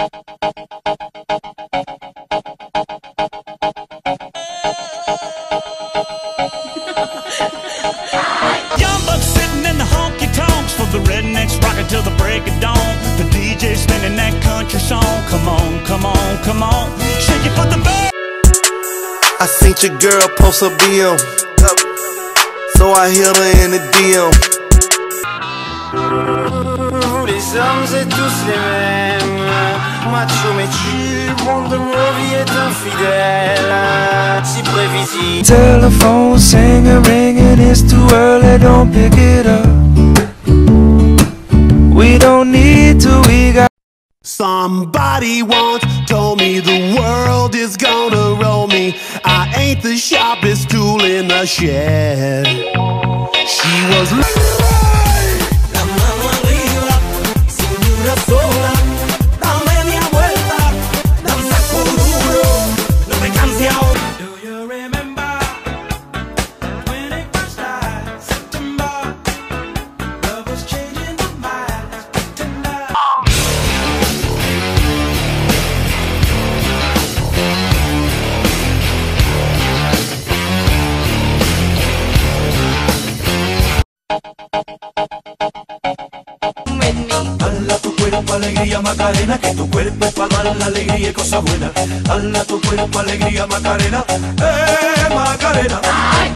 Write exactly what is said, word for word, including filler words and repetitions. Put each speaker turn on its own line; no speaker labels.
Young bucks sitting in the honky tonks for the rednecks rocking till the break of dawn. The D J spinning that country song. Come on, come on, come on, shake it for the bird.
I seen your girl post a B M, so I hit her in the D M.
Les hommes et tous les mêmes, macho mais tu, monde de ma vie est infidèle, si prévisible.
Telephone singer ringing, it's too early, don't pick it up. We don't need to, we got.
Somebody once told me the world is gonna roll me. I ain't the sharpest tool in the shed. She was
La mano arriba, cintura sola, dame media vuelta, danza cururo, no me canse ahora. Do you remember when it first started? September, love was changing my mind, let's pretend now.
Dala tu cuerpo alegría Macarena, que tu cuerpo es para dar la alegría y cosas buenas. Dala tu cuerpo alegría Macarena, eh Macarena.